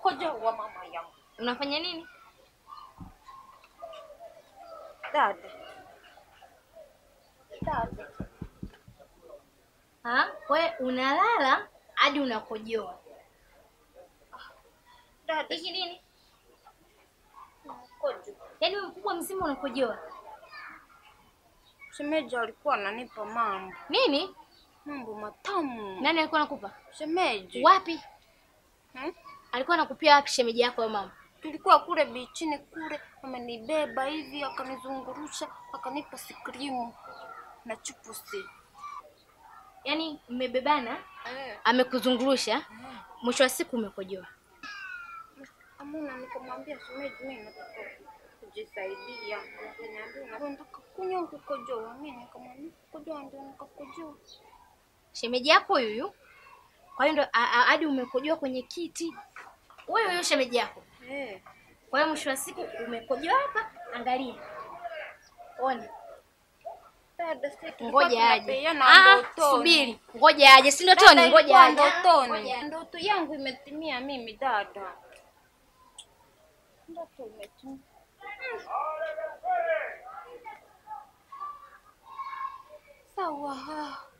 Nakojoa mama yangu. Unafanya nini? Dada. Wewe unalala hadi unakojoa. Dada. Hiki nini? Nakojoa. Yaani wewe mkubwa mzima unakojoa. Shemeji alikuwa ananipa mambo. Nini? Mambo matamu. Nani alikuwa anakupa? Shemeji. Wapi? Hmm? Alikuwa anakupia wapi shemeji yako au mama? Tulikuwa kule bichini kule, amenibeba hivi akanizungurusha, akanipa sikrimu na chupusi. Yaani mmebebana? Amekuzungurusha. Mwisho wa siku umekojoa. Amuna nikamwambia shemeji mimi nataka kujisaidia. Akaniambia nataka kunywa kukojoa. Mimi nikamwambia kukojoa ndio nikakojoa. Shemeji yako huyu? Kwa hiyo ndo hadi umekojoa kwenye kiti. Wewe huyo shemeji yako. Kwa hiyo mwisho wa siku umekojoa hapa, angalia. Ona. Ngoja aje. Subiri. Ngoja aje. Si ndotoni, ngoja aje. Ndotoni. Ndoto yangu imetimia mimi dada. Ndoto imetimia. Sawa.